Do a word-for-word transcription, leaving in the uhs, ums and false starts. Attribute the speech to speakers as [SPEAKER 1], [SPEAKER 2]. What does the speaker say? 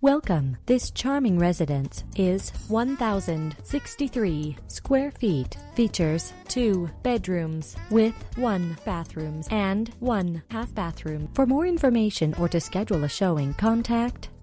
[SPEAKER 1] Welcome. This charming residence is one thousand sixty-three square feet. Features two bedrooms with one bathroom and one half bathroom. For more information or to schedule a showing, contact